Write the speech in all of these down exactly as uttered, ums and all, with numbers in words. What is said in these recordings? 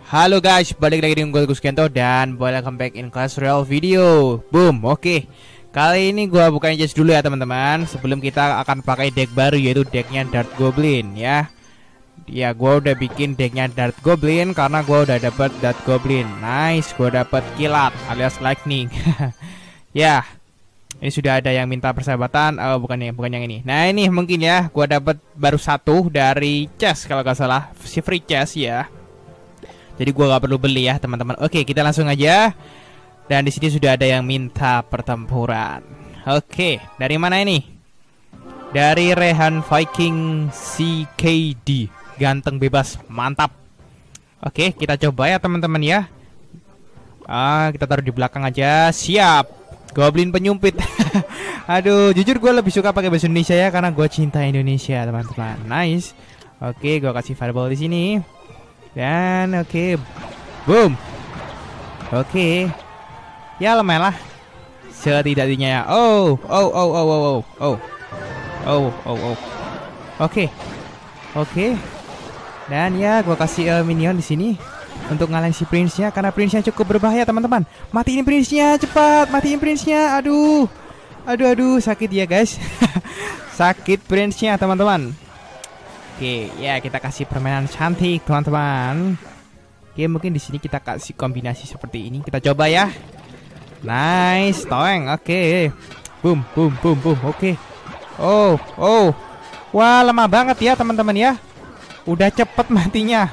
Halo guys, balik lagi dengan gue Gus Kento dan welcome back in Clash Royale video. Boom, oke okay. Kali ini gue bukain chest dulu ya teman-teman. Sebelum kita akan pakai deck baru, yaitu decknya Dart Goblin ya. Ya, gue udah bikin decknya Dart Goblin karena gue udah dapet Dart Goblin. Nice, gue dapet Kilat alias Lightning. Ya, ini sudah ada yang minta persahabatan. Oh, bukan yang bukan yang ini. Nah ini mungkin ya, gue dapet baru satu dari chest kalau gak salah, si free chest ya. Jadi gue gak perlu beli ya teman-teman. Oke, kita langsung aja. Dan di sini sudah ada yang minta pertempuran. Oke, dari mana ini? Dari Rehan Viking C K D. Ganteng bebas, mantap. Oke, kita coba ya teman-teman ya. Ah, kita taruh di belakang aja. Siap. Goblin penyumpit. Aduh, jujur gue lebih suka pakai bahasa Indonesia ya, karena gue cinta Indonesia teman-teman. Nice. Oke, gue kasih fireball di sini. Dan oke, okay. Boom. Oke, okay. Ya lumayan lah. Setidaknya ya. Oh, oh, oh, oh, oh, oh, oh, oh, oh, oh. Oke, oke. Dan ya, gua kasih uh, minion di sini untuk ngalahin si prince-nya, karena prince-nya cukup berbahaya teman-teman. Matiin prince-nya, cepat, matiin prince-nya. Aduh, aduh, aduh, sakit ya guys. Sakit prince-nya teman-teman. Oke, ya kita kasih permainan cantik teman-teman. Oke, mungkin di sini kita kasih kombinasi seperti ini. Kita coba ya. Nice, toeng. Oke. Boom, boom, boom, boom. Oke. Oh, oh. Wah, lemah banget ya teman-teman ya. Udah cepet matinya.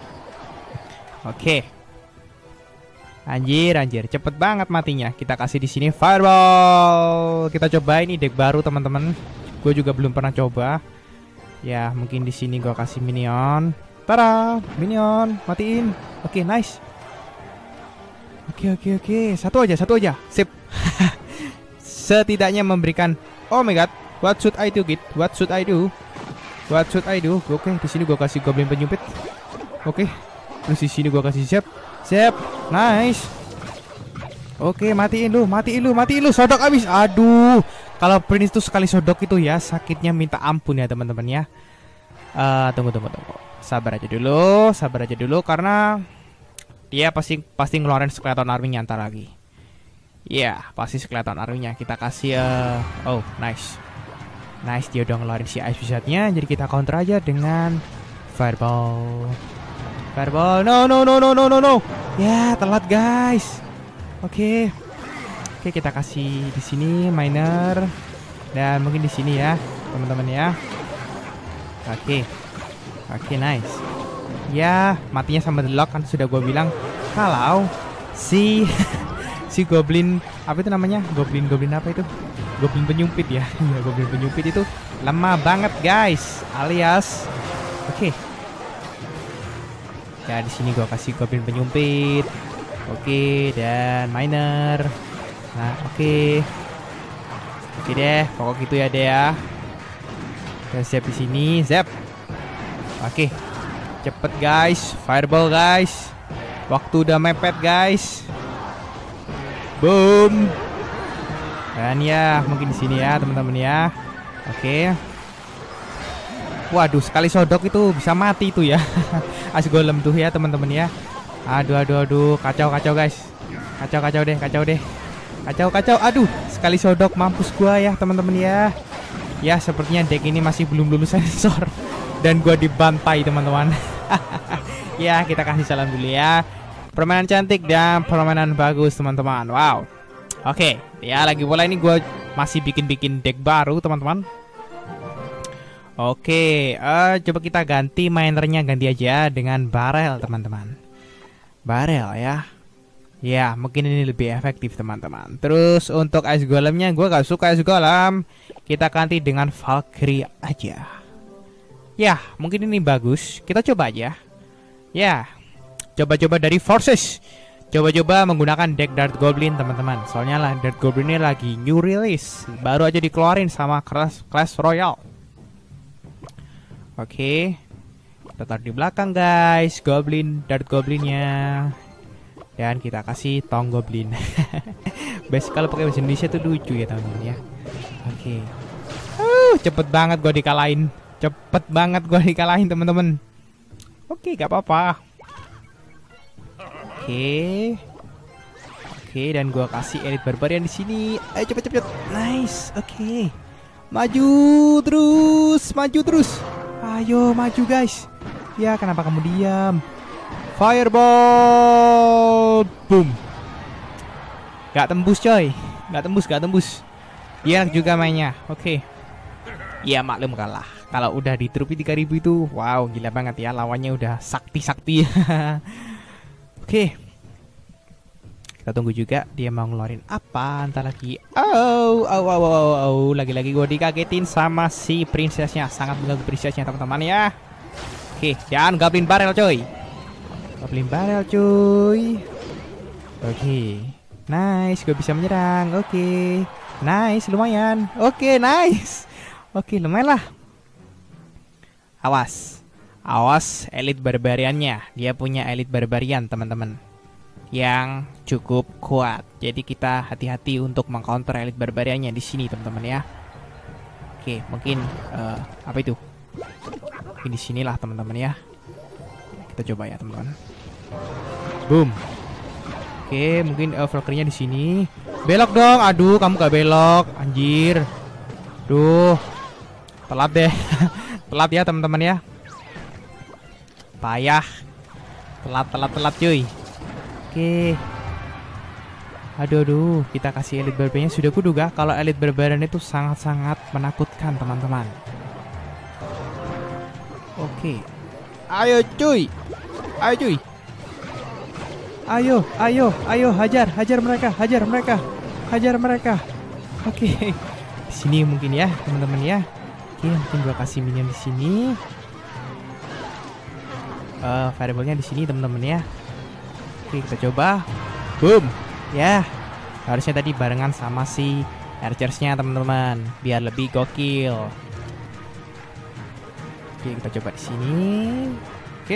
Oke. Anjir, anjir, cepet banget matinya. Kita kasih di sini fireball. Kita coba ini deck baru teman-teman. Gue juga belum pernah coba. Ya, mungkin di sini gua kasih minion. Tada, minion, matiin. Oke, okay, nice. Oke, okay, oke, okay, oke. Okay. Satu aja, satu aja. Sip. Setidaknya memberikan. Oh my god, what should I do, kid? What should I do? What should I do? Oke, okay, di sini gua kasih goblin penyumpit. Oke. Okay. Terus di sini gua kasih zap. Zap. Nice. Oke, okay, matiin lu, matiin lu, matiin lu. Sodok abis. Aduh. Kalau prince itu sekali sodok itu ya sakitnya minta ampun ya teman-teman ya. Uh, tunggu tunggu tunggu. Sabar aja dulu, sabar aja dulu karena dia pasti pasti ngeluarin skeleton army-nya ntar lagi. Iya, yeah, pasti skeleton army-nya. Kita kasih uh, oh, nice. Nice, dia udah ngeluarin si ice wizard-nya, jadi kita counter aja dengan fireball. Fireball. No no no no no no no. Ya, telat guys. Oke. Okay. Oke, kita kasih di sini miner dan mungkin di sini ya, teman-teman ya. Oke. Oke, nice. Ya, matinya sama deadlock kan sudah gue bilang. Kalau si si goblin apa itu namanya? Goblin goblin apa itu? Goblin penyumpit ya. Iya, goblin penyumpit itu lemah banget, guys. Alias oke. Ya, di sini gue kasih goblin penyumpit. Oke, dan miner. Nah, oke. Okay. Oke okay deh, pokok gitu ya deh ya. Kita siap di sini, zap. Oke. Okay. Cepet guys, fireball guys. Waktu udah mepet guys. Boom. Dan ya, mungkin di sini ya, teman-teman ya. Oke. Okay. Waduh, sekali sodok itu bisa mati itu ya. As golem tuh ya, teman-teman ya. Aduh, aduh, aduh, kacau, kacau guys. Kacau, kacau deh, kacau deh. Kacau kacau, aduh, sekali sodok mampus gua ya teman-teman ya. Ya sepertinya deck ini masih belum lulus sensor dan gua dibantai teman-teman. Ya kita kasih salam dulu ya. Permainan cantik dan permainan bagus teman-teman. Wow. Oke, ya lagi bola ini gua masih bikin-bikin deck baru teman-teman. Oke, uh, coba kita ganti minernya, ganti aja dengan barel teman-teman. Barel ya. Ya, mungkin ini lebih efektif teman-teman. Terus untuk ice golemnya, gue gak suka ice golem. Kita ganti dengan Valkyrie aja. Ya, mungkin ini bagus. Kita coba aja. Ya, coba-coba dari Forces. Coba-coba menggunakan deck Dart Goblin teman-teman. Soalnya lah Dart Goblin ini lagi new release. Baru aja dikeluarin sama Clash, Clash Royale. Oke. Kita taruh di belakang guys. Goblin, Dart Goblinnya. Dan kita kasih tong goblin. Best kalau pakai bahasa Indonesia tuh lucu ya teman-teman ya. Oke. Okay. Uh, cepet banget gue dikalahin. Cepet banget gue dikalahin teman-teman. Oke, okay, gak apa-apa. Oke. Oke, dan gua kasih Elite Barbarian di sini. Ayo cepet cepet. Nice. Oke. Maju terus, maju terus. Ayo maju guys. Ya, kenapa kamu diam? Fireball. Boom. Gak tembus coy. Gak tembus, gak tembus. Dia enak juga mainnya. Oke. Ya maklum kalah. Kalau udah di trupi tiga ribu itu, wow gila banget ya. Lawannya udah sakti-sakti. Oke. Kita tunggu juga dia mau ngeluarin apa entar lagi. Oh, oh, oh, oh, oh. Lagi-lagi gue dikagetin sama si princessnya. Sangat mengganggu princessnya teman-teman ya. Oke, dan Goblin Barrel coy. Goblin Barrel coy. Oke. Nice, gue bisa menyerang. Oke. Nice, lumayan. Oke, nice. Oke, lumayan lah. Awas. Awas Elite Barbariannya. Dia punya Elite Barbarian teman-teman, yang cukup kuat. Jadi kita hati-hati untuk mengcounter Elite Barbariannya di sini teman-teman ya. Oke, mungkin uh, apa itu? Mungkin di sinilah teman-teman ya. Kita coba ya teman-teman. Boom. Oke, mungkin uh, Valkyrie-nya di sini. Belok dong. Aduh, kamu gak belok, anjir. Duh. Telat deh. Telat ya teman-teman ya. Payah. Telat, telat, telat cuy. Oke. Aduh, aduh, kita kasih Elite Barbarian. Sudah kuduga kalau Elite Barbarian itu sangat-sangat menakutkan teman-teman. Oke. Ayo cuy. Ayo cuy. Ayo, ayo, ayo hajar, hajar mereka, hajar mereka. Hajar mereka. Oke. Di sini mungkin ya, teman-teman ya. Oke, mungkin gua kasih minion di sini. Uh, fireball-nya di sini teman-teman ya. Oke, kita coba. Boom. Ya. Harusnya tadi barengan sama si archers-nya teman-teman, biar lebih gokil. Oke, kita coba di sini. Oke.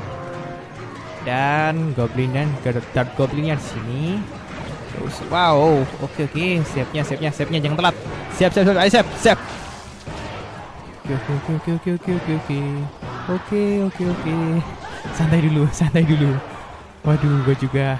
Dan goblin dan dark goblinnya di sini. Terus wow, oke oke, siapnya siapnya siapnya jangan telat. Siap siap siap, ayo siap siap. Oke oke oke oke oke oke oke oke. Oke oke oke. Santai dulu, santai dulu. Waduh, gue juga.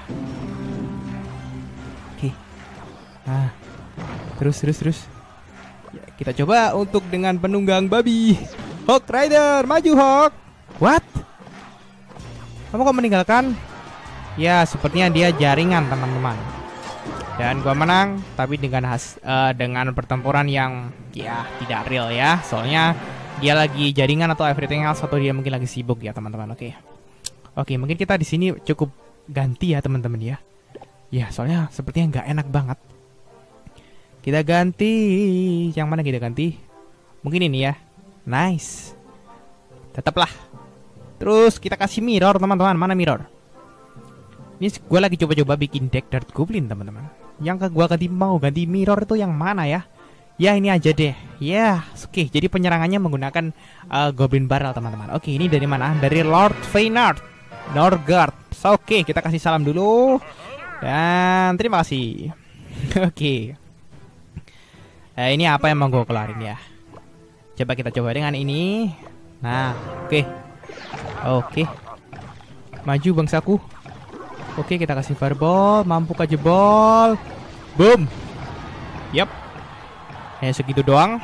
Oke. Nah, terus terus terus. Ya, kita coba untuk dengan penunggang babi. Hawk Rider, maju Hawk. What? Kamu kok meninggalkan? Ya, sepertinya dia jaringan teman-teman. Dan gua menang, tapi dengan has uh, dengan pertempuran yang ya tidak real ya. Soalnya dia lagi jaringan atau everything else, atau dia mungkin lagi sibuk ya teman-teman. Oke. Oke, mungkin kita di sini cukup ganti ya teman-teman ya. Ya, soalnya sepertinya nggak enak banget. Kita ganti. Yang mana kita ganti? Mungkin ini ya. Nice. Tetaplah. Terus kita kasih mirror teman-teman. Mana mirror? Ini gue lagi coba-coba bikin deck Dart Goblin teman-teman. Yang ke gue ganti mau ganti mirror itu yang mana ya? Ya ini aja deh. Ya, yeah. Oke. Okay, jadi penyerangannya menggunakan uh, Goblin Barrel teman-teman. Oke, okay, ini dari mana? Dari Lord Feyenoord, Norgard. So, oke, okay, kita kasih salam dulu. Dan terima kasih. Oke. Okay. Nah, ini apa yang mau gue kelarin ya? Coba kita coba dengan ini. Nah, oke. Okay. Oke. Okay. Maju bangsaku. Oke, kita kasih fireball, mampu ke jebol. Boom. Yap. Hanya segitu doang.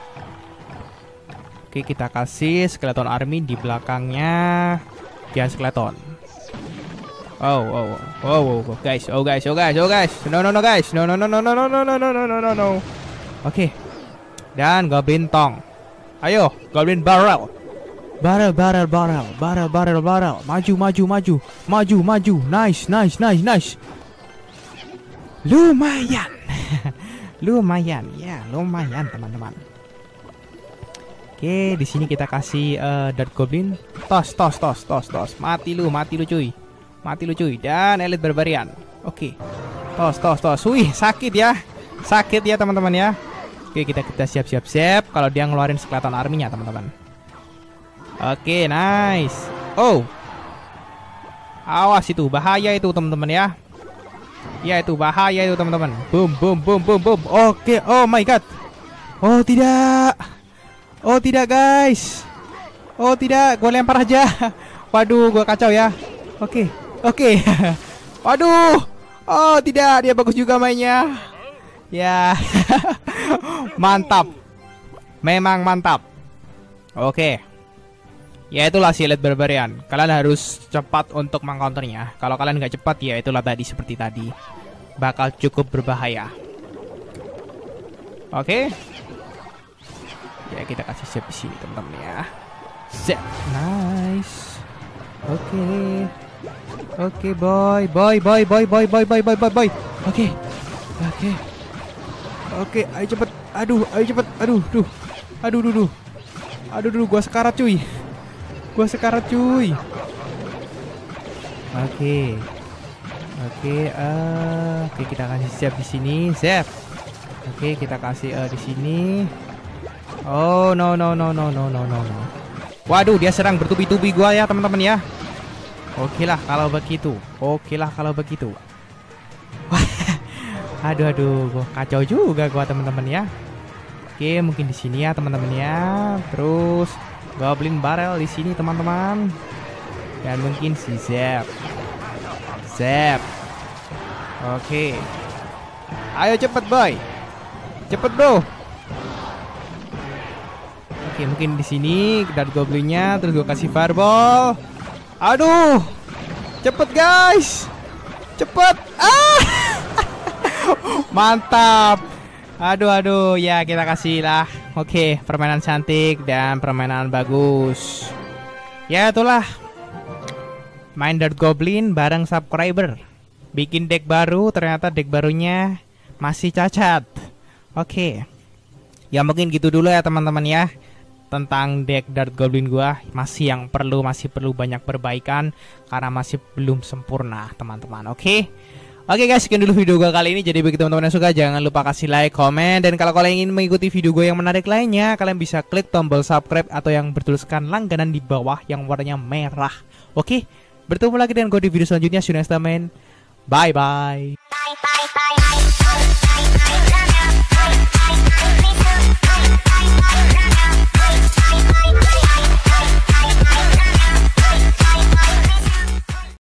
Oke, kita kasih skeleton army di belakangnya. Giant skeleton. Oh, oh, oh, oh, oh, guys, oh guys, oh guys, oh guys. No, no, no, guys. No, no, no, no, no, no, no, no, no, no, no, no. Oke. Dan goblin tong. Ayo, goblin barrel. Barrel, barrel, barrel, barrel, barrel, barrel. Maju, maju, maju, maju, maju. Nice, nice, nice, nice. Lumayan, lumayan, ya, lumayan teman-teman. Oke, di sini kita kasih uh, Dart Goblin. Tos, tos, tos, tos, tos. Mati lu, mati lu cuy, mati lu cuy. Dan Elite Barbarian. Oke, tos, tos, tos. Wih, sakit ya, sakit ya teman-teman ya. Oke, kita kita siap-siap siap. Kalau dia ngeluarin skeleton arminya teman-teman. Oke, nice. Oh, awas itu, bahaya itu teman-teman ya. Ya itu bahaya itu teman-teman. Boom, boom, boom, boom, boom. Oke, oh my god. Oh tidak. Oh tidak guys. Oh tidak, gue lempar aja. Waduh, gue kacau ya. Oke, oke. Waduh. Oh tidak, dia bagus juga mainnya. Ya. Mantap. Memang mantap. Oke. Ya itulah si Elite Barbarian. Kalian harus cepat untuk mengcounternya. Kalau kalian nggak cepat ya itulah tadi seperti tadi. Bakal cukup berbahaya. Oke. Ya kita kasih siap di sini teman-teman ya. Set. Nice. Oke. Oke boy, boy, boy, boy, boy, boy, boy, boy, boy, boy. Oke. Oke. Oke, ayo cepet. Aduh, ayo cepet. Aduh, duh. Aduh, duh, duh. Aduh, duh, gua sekarat cuy. Gua sekarat cuy. Oke. Oke, uh, oke kita kasih siap di sini, siap. Oke, kita kasih uh, di sini. Oh, no no no no no no no no. Waduh, dia serang bertubi-tubi gua ya, teman-teman ya. Oke lah kalau begitu. Oke lah kalau begitu. Wah. Aduh aduh, gua kacau juga gua teman-teman ya. Oke, mungkin di sini ya teman-teman ya. Terus Goblin Barrel di sini teman-teman. Dan mungkin si Zap. Zap. Oke. Ayo cepet boy. Cepet bro. Oke, mungkin di sini Dart Goblinnya terus gue kasih fireball. Aduh. Cepet guys. Cepet. Ah. Mantap. Aduh aduh ya kita kasih lah. Oke, permainan cantik dan permainan bagus. Ya itulah. Main Dart Goblin bareng subscriber. Bikin deck baru, ternyata deck barunya masih cacat. Oke. Ya mungkin gitu dulu ya teman-teman ya. Tentang deck Dart Goblin gua masih yang perlu masih perlu banyak perbaikan karena masih belum sempurna, teman-teman. Oke. Oke guys, sekian dulu video gue kali ini. Jadi bagi teman-teman yang suka jangan lupa kasih like, komen. Dan kalau kalian ingin mengikuti video gue yang menarik lainnya, kalian bisa klik tombol subscribe atau yang bertuliskan langganan di bawah yang warnanya merah. Oke, bertemu lagi dengan gue di video selanjutnya. See you next time, man. Bye bye.